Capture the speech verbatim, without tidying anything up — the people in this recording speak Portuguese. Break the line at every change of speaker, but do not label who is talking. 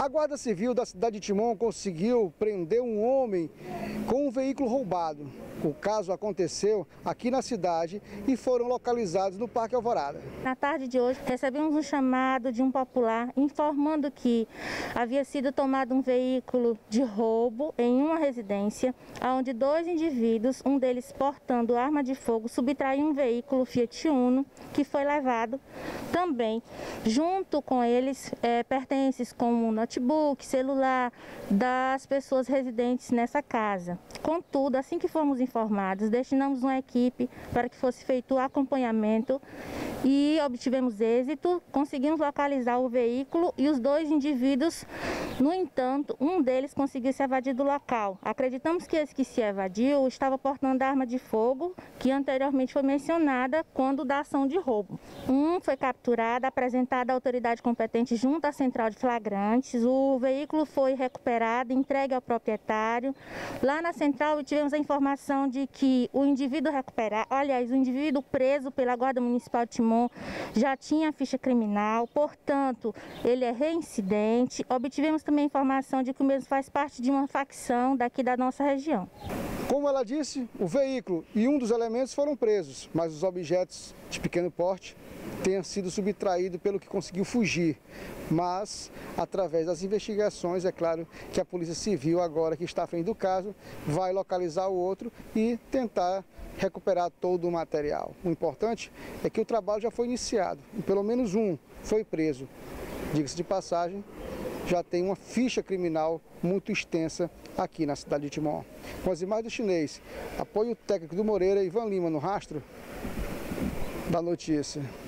A Guarda Civil da cidade de Timon conseguiu prender um homem com um veículo roubado. O caso aconteceu aqui na cidade e foram localizados no Parque Alvorada.
Na tarde de hoje, recebemos um chamado de um popular informando que havia sido tomado um veículo de roubo em uma residência, onde dois indivíduos, um deles portando arma de fogo, subtraiu um veículo Fiat Uno, que foi levado também. Junto com eles, é, pertences como notebook, celular das pessoas residentes nessa casa. Contudo, assim que fomos informados, destinamos uma equipe para que fosse feito o acompanhamento e obtivemos êxito, conseguimos localizar o veículo e os dois indivíduos. No entanto, um deles conseguiu se evadir do local. Acreditamos que esse que se evadiu estava portando arma de fogo, que anteriormente foi mencionada quando da ação de roubo. Um foi capturado, apresentado à autoridade competente junto à central de flagrantes. O veículo foi recuperado, entregue ao proprietário. Lá na central tivemos a informação de que o indivíduo recuperado, aliás, o indivíduo preso pela Guarda Municipal de Timon já tinha ficha criminal, portanto, ele é reincidente. Obtivemos também a informação de que o mesmo faz parte de uma facção daqui da nossa região.
Como ela disse, o veículo e um dos elementos foram presos, mas os objetos de pequeno porte tenham sido subtraídos pelo que conseguiu fugir. Mas, através das investigações, é claro que a Polícia Civil, agora que está à frente do caso, vai localizar o outro e tentar recuperar todo o material. O importante é que o trabalho já foi iniciado e pelo menos um foi preso. Diga-se de passagem, já tem uma ficha criminal muito extensa aqui na cidade de Timon. Com as imagens do Chinês, apoio técnico do Moreira, Ivan Lima no rastro da notícia.